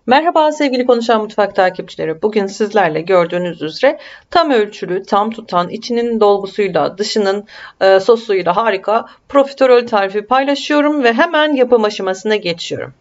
Merhaba sevgili Konuşan Mutfak takipçileri. Bugün sizlerle gördüğünüz üzere tam ölçülü, tam tutan, içinin dolgusuyla, dışının sosuyla harika profiterol tarifi paylaşıyorum ve hemen yapım aşamasına geçiyorum.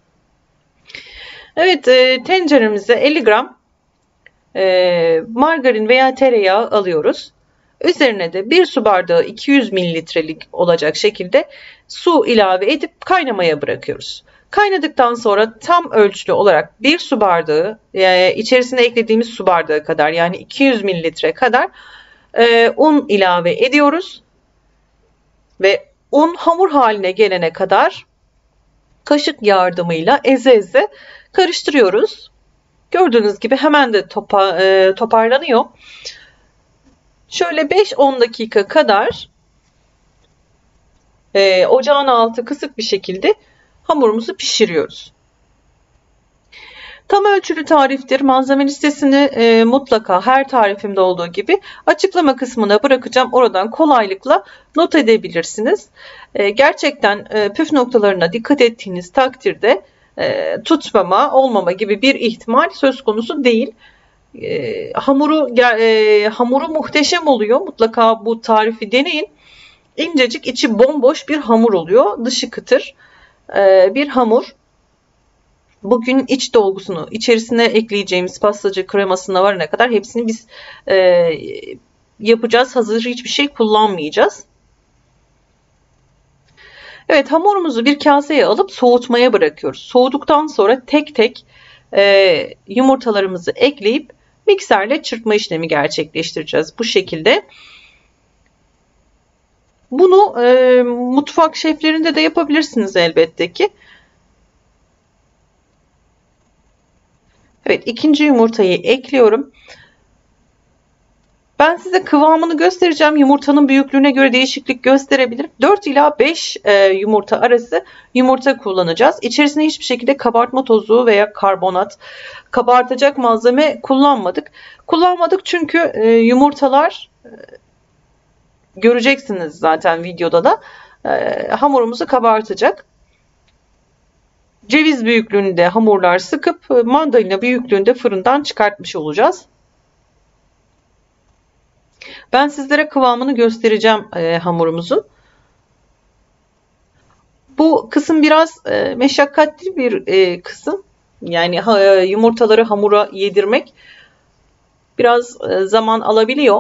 Evet, tenceremize 50 gram margarin veya tereyağı alıyoruz. Üzerine de 1 su bardağı 200 mililitrelik olacak şekilde su ilave edip kaynamaya bırakıyoruz. Kaynadıktan sonra tam ölçülü olarak 1 su bardağı içerisine eklediğimiz su bardağı kadar yani 200 mililitre kadar un ilave ediyoruz. Ve un hamur haline gelene kadar kaşık yardımıyla eze eze karıştırıyoruz. Gördüğünüz gibi hemen de toparlanıyor. Şöyle 5-10 dakika kadar ocağın altı kısık bir şekilde hamurumuzu pişiriyoruz. Tam ölçülü tariftir. Malzeme listesini mutlaka her tarifimde olduğu gibi açıklama kısmına bırakacağım. Oradan kolaylıkla not edebilirsiniz. Gerçekten püf noktalarına dikkat ettiğiniz takdirde tutmama, olmama gibi bir ihtimal söz konusu değil. Hamuru muhteşem oluyor. Mutlaka bu tarifi deneyin. İncecik, içi bomboş bir hamur oluyor. Dışı kıtır bir hamur. Bugün iç dolgusunu, içerisine ekleyeceğimiz pastacı kremasına varana kadar hepsini biz yapacağız. Hazır hiçbir şey kullanmayacağız. Evet, hamurumuzu bir kaseye alıp soğutmaya bırakıyoruz. Soğuduktan sonra tek tek yumurtalarımızı ekleyip mikserle çırpma işlemi gerçekleştireceğiz. Bu şekilde. Bunu mutfak şeflerinde de yapabilirsiniz elbette ki. Evet, ikinci yumurtayı ekliyorum. Ben size kıvamını göstereceğim. Yumurtanın büyüklüğüne göre değişiklik gösterebilir. 4 ila 5 yumurta arası yumurta kullanacağız. İçerisine hiçbir şekilde kabartma tozu veya karbonat, kabartacak malzeme kullanmadık. Kullanmadık çünkü yumurtalar göreceksiniz zaten videoda da hamurumuzu kabartacak. Ceviz büyüklüğünde hamurlar sıkıp mandalina büyüklüğünde fırından çıkartmış olacağız. Ben sizlere kıvamını göstereceğim hamurumuzun. Bu kısım biraz meşakkatli bir kısım. Yani yumurtaları hamura yedirmek biraz zaman alabiliyor.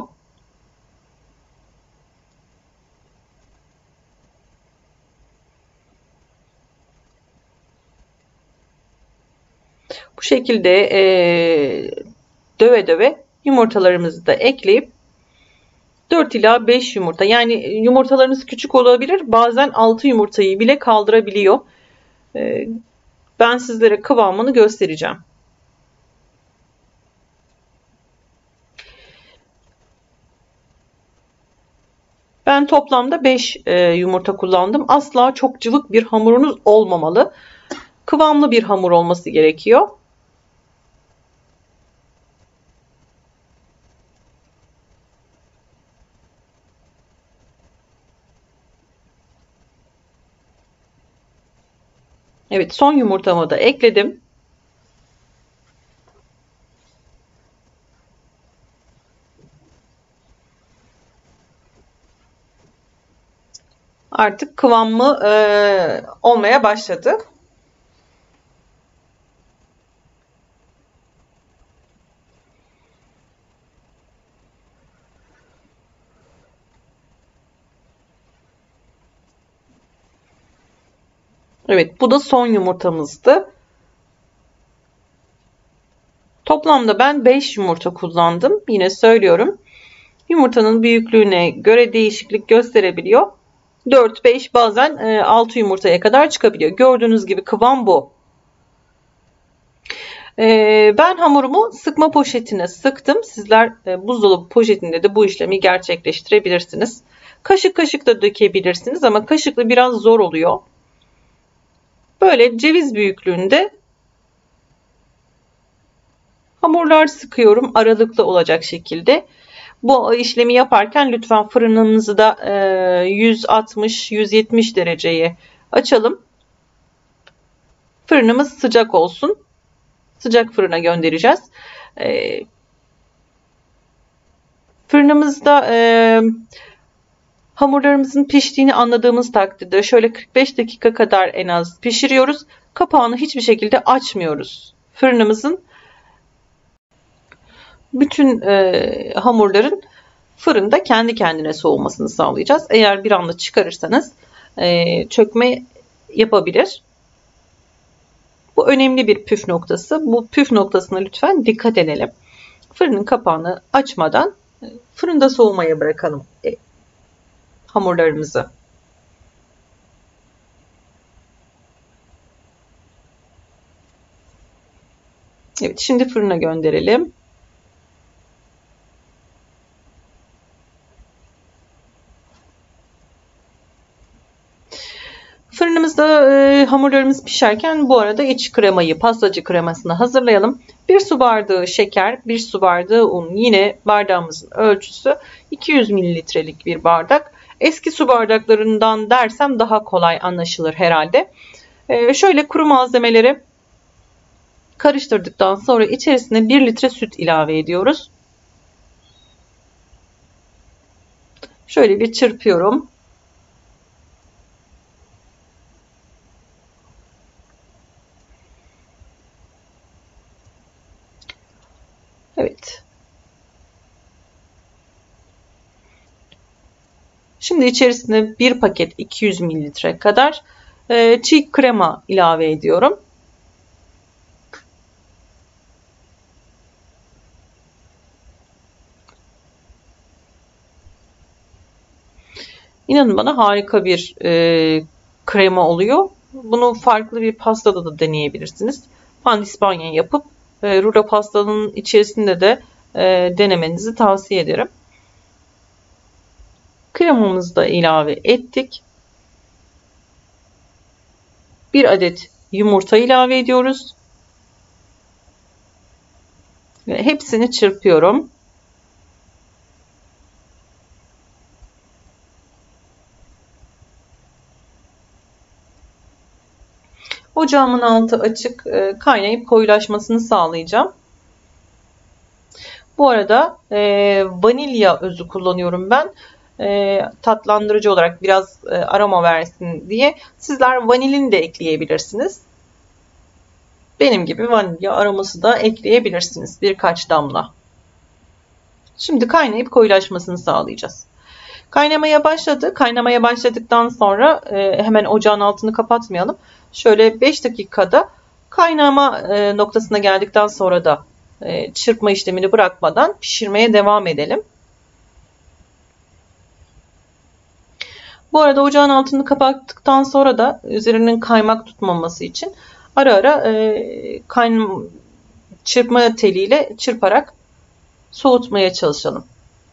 Bu şekilde döve döve yumurtalarımızı da ekleyip 4 ila 5 yumurta, yani yumurtalarınız küçük olabilir, bazen 6 yumurtayı bile kaldırabiliyor. Ben sizlere kıvamını göstereceğim. Ben toplamda 5 yumurta kullandım. Asla çok cıvık bir hamurunuz olmamalı. Kıvamlı bir hamur olması gerekiyor. Evet, son yumurtamı da ekledim. Artık kıvamı olmaya başladı. Evet, bu da son yumurtamızdı. Toplamda ben 5 yumurta kullandım. Yine söylüyorum. Yumurtanın büyüklüğüne göre değişiklik gösterebiliyor. 4-5, bazen 6 yumurtaya kadar çıkabiliyor. Gördüğünüz gibi kıvam bu. Ben hamurumu sıkma poşetine sıktım. Sizler buzdolabı poşetinde de bu işlemi gerçekleştirebilirsiniz. Kaşık kaşık da dökebilirsiniz ama kaşıkla biraz zor oluyor. Böyle ceviz büyüklüğünde hamurlar sıkıyorum, aralıklı olacak şekilde. Bu işlemi yaparken lütfen fırınınızı da 160-170 dereceye açalım. Fırınımız sıcak olsun. sıcak fırına göndereceğiz. Fırınımızda hamurlarımızın piştiğini anladığımız takdirde şöyle 45 dakika kadar en az pişiriyoruz. Kapağını hiçbir şekilde açmıyoruz. Fırınımızın bütün hamurların fırında kendi kendine soğumasını sağlayacağız. Eğer bir anda çıkarırsanız çökme yapabilir. Bu önemli bir püf noktası. Bu püf noktasına lütfen dikkat edelim. Fırının kapağını açmadan fırında soğumaya bırakalım hamurlarımızı. Evet, şimdi fırına gönderelim. Fırınımızda hamurlarımız pişerken bu arada iç kremayı, pastacı kremasını hazırlayalım. 1 su bardağı şeker, 1 su bardağı un. Yine bardağımızın ölçüsü 200 mililitrelik bir bardak. Eski su bardaklarından dersem daha kolay anlaşılır herhalde. Şöyle kuru malzemeleri karıştırdıktan sonra içerisine 1 litre süt ilave ediyoruz. Şöyle bir çırpıyorum. Evet. Şimdi içerisine 1 paket 200 mililitre kadar çiğ krema ilave ediyorum. İnanın bana harika bir krema oluyor. Bunu farklı bir pastada da deneyebilirsiniz. Pandispanya yapıp rulo pastanın içerisinde de denemenizi tavsiye ederim. Kremamızı da ilave ettik. 1 adet yumurta ilave ediyoruz. Ve hepsini çırpıyorum. Ocağımın altı açık, kaynayıp koyulaşmasını sağlayacağım. Bu arada vanilya özü kullanıyorum ben. Tatlandırıcı olarak biraz aroma versin diye. Sizler vanilin de ekleyebilirsiniz. Benim gibi vanilya aroması da ekleyebilirsiniz. Birkaç damla. Şimdi kaynayıp koyulaşmasını sağlayacağız. Kaynamaya başladı. Kaynamaya başladıktan sonra hemen ocağın altını kapatmayalım. Şöyle 5 dakikada kaynama noktasına geldikten sonra da çırpma işlemini bırakmadan pişirmeye devam edelim. Bu arada ocağın altını kapattıktan sonra da üzerinin kaymak tutmaması için ara ara çırpma teliyle çırparak soğutmaya çalışalım.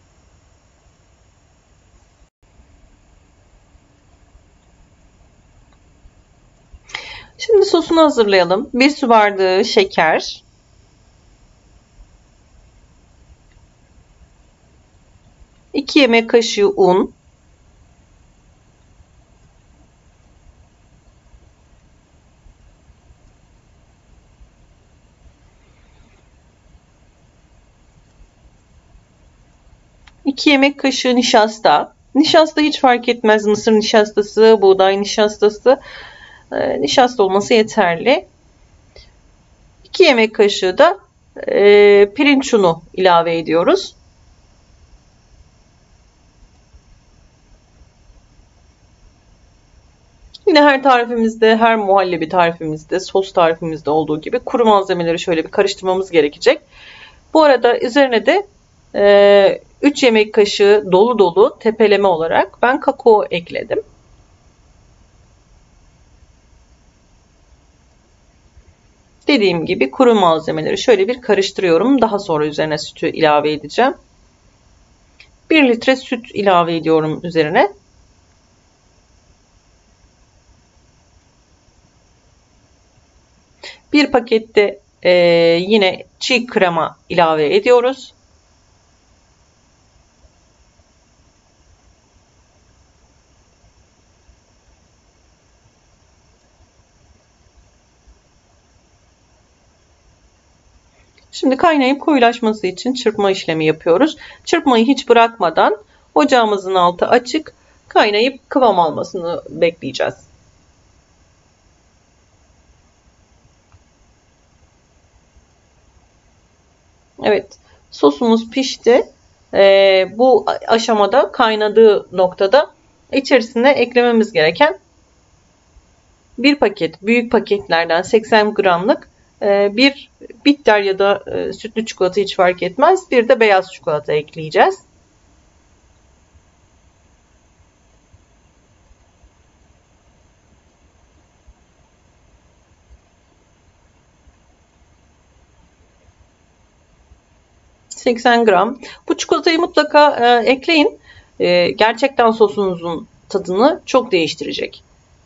Şimdi sosunu hazırlayalım. 1 su bardağı şeker, 2 yemek kaşığı un, 2 yemek kaşığı nişasta. Nişasta hiç fark etmez. Mısır nişastası, buğday nişastası. Nişasta olması yeterli. 2 yemek kaşığı da pirinç unu ilave ediyoruz. Yine her tarifimizde, her muhallebi tarifimizde, sos tarifimizde olduğu gibi kuru malzemeleri şöyle bir karıştırmamız gerekecek. Bu arada üzerine de 3 yemek kaşığı dolu dolu tepeleme olarak ben kakao ekledim. Dediğim gibi kuru malzemeleri şöyle bir karıştırıyorum. Daha sonra üzerine sütü ilave edeceğim. 1 litre süt ilave ediyorum üzerine. Bir pakette yine çiğ krema ilave ediyoruz. Şimdi kaynayıp koyulaşması için çırpma işlemi yapıyoruz. Çırpmayı hiç bırakmadan ocağımızın altı açık, kaynayıp kıvam almasını bekleyeceğiz. Evet, sosumuz pişti. Bu aşamada, kaynadığı noktada içerisine eklememiz gereken bir paket, büyük paketlerden 80 gramlık bir bitter ya da sütlü çikolata hiç fark etmez. Bir de beyaz çikolata ekleyeceğiz. ...80 gram. Bu çikolatayı mutlaka ekleyin. Gerçekten sosunuzun tadını çok değiştirecek.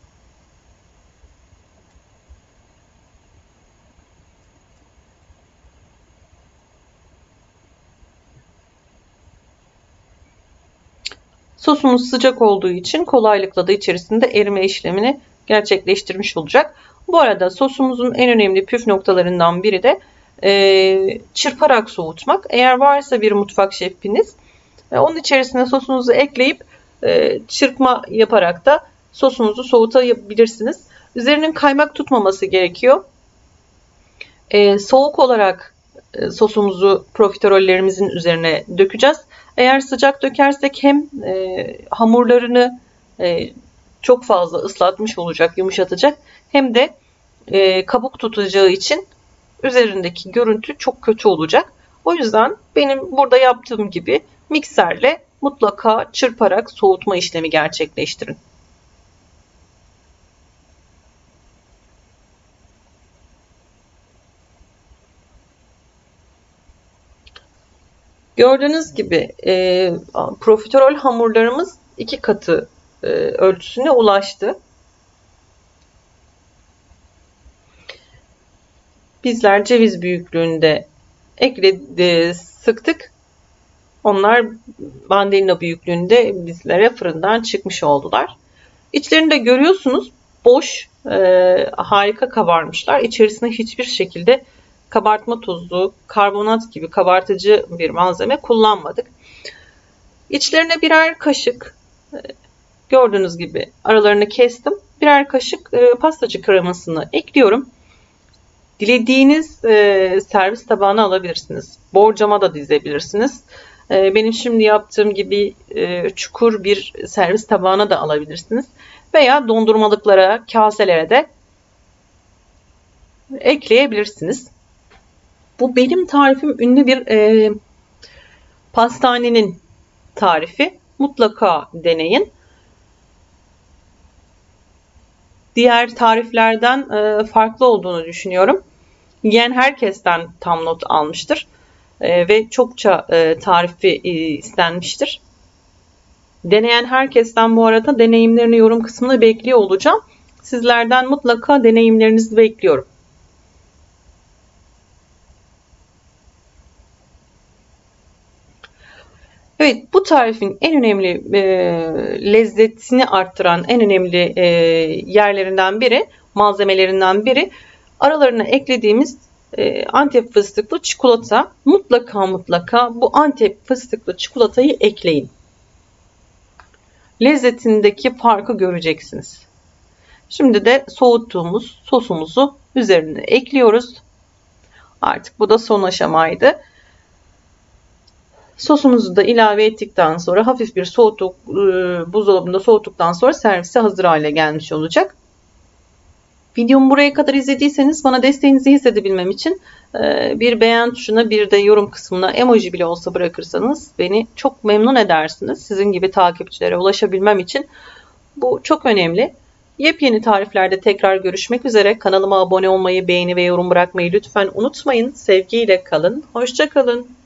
Sosumuz sıcak olduğu için kolaylıkla da içerisinde erime işlemini gerçekleştirmiş olacak. Bu arada sosumuzun en önemli püf noktalarından biri de çırparak soğutmak. Eğer varsa bir mutfak şefiniz, onun içerisine sosunuzu ekleyip çırpma yaparak da sosunuzu soğutabilirsiniz. Üzerinin kaymak tutmaması gerekiyor. Soğuk olarak sosumuzu profiterollerimizin üzerine dökeceğiz. Eğer sıcak dökersek hem hamurlarını çok fazla ıslatmış olacak, yumuşatacak, hem de kabuk tutacağı için üzerindeki görüntü çok kötü olacak. O yüzden benim burada yaptığım gibi mikserle mutlaka çırparak soğutma işlemi gerçekleştirin. Gördüğünüz gibi profiterol hamurlarımız 2 katı ölçüsüne ulaştı. Bizler ceviz büyüklüğünde sıktık. Onlar mandalina büyüklüğünde bizlere fırından çıkmış oldular. İçlerini de görüyorsunuz, boş, harika kabarmışlar. İçerisine hiçbir şekilde kabartma tozu, karbonat gibi kabartıcı bir malzeme kullanmadık. İçlerine birer kaşık, gördüğünüz gibi aralarını kestim. Birer kaşık pastacı kremasını ekliyorum. Dilediğiniz servis tabağına alabilirsiniz. Borcama da dizebilirsiniz. Benim şimdi yaptığım gibi çukur bir servis tabağına da alabilirsiniz. Veya dondurmalıklara, kaselere de ekleyebilirsiniz. Bu benim tarifim, ünlü bir pastanenin tarifi. Mutlaka deneyin. Diğer tariflerden farklı olduğunu düşünüyorum. Yiyen herkesten tam not almıştır. Ve çokça tarifi istenmiştir. Deneyen herkesten bu arada deneyimlerini yorum kısmına bekliyor olacağım. Sizlerden mutlaka deneyimlerinizi bekliyorum. Evet, bu tarifin en önemli lezzetini arttıran en önemli yerlerinden biri, malzemelerinden biri aralarına eklediğimiz Antep fıstıklı çikolata. Mutlaka bu Antep fıstıklı çikolatayı ekleyin. Lezzetindeki farkı göreceksiniz. Şimdi de soğuttuğumuz sosumuzu üzerine ekliyoruz. Artık bu da son aşamaydı. Sosumuzu da ilave ettikten sonra hafif bir buzdolabında soğuttuktan sonra servise hazır hale gelmiş olacak. Videomu buraya kadar izlediyseniz bana desteğinizi hissedebilmem için bir beğen tuşuna, bir de yorum kısmına emoji bile olsa bırakırsanız beni çok memnun edersiniz. Sizin gibi takipçilere ulaşabilmem için bu çok önemli. Yepyeni tariflerde tekrar görüşmek üzere. Kanalıma abone olmayı, beğeni ve yorum bırakmayı lütfen unutmayın. Sevgiyle kalın. Hoşça kalın.